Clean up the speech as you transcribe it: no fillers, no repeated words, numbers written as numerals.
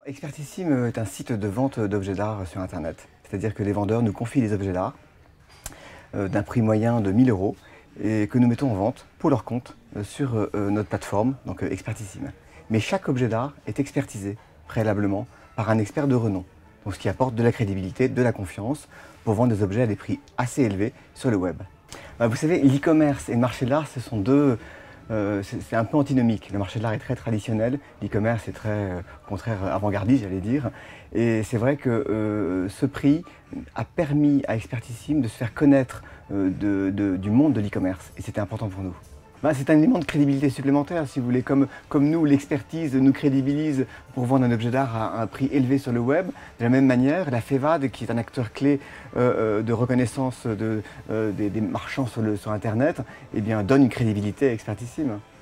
Expertissime est un site de vente d'objets d'art sur Internet. C'est-à-dire que les vendeurs nous confient des objets d'art d'un prix moyen de 1 000 € et que nous mettons en vente pour leur compte sur notre plateforme, donc Expertissime. Mais chaque objet d'art est expertisé préalablement par un expert de renom, donc ce qui apporte de la crédibilité, de la confiance pour vendre des objets à des prix assez élevés sur le web. Vous savez, l'e-commerce et le marché de l'art, ce sont deux... c'est un peu antinomique. Le marché de l'art est très traditionnel, l'e-commerce est très, au contraire, avant-gardiste, j'allais dire. Et c'est vrai que ce prix a permis à Expertissime de se faire connaître du monde de l'e-commerce. Et c'était important pour nous. C'est un élément de crédibilité supplémentaire, si vous voulez. Comme nous, l'expertise nous crédibilise pour vendre un objet d'art à un prix élevé sur le web. De la même manière, la FEVAD, qui est un acteur clé de reconnaissance des marchands sur Internet, eh bien, donne une crédibilité à Expertissime.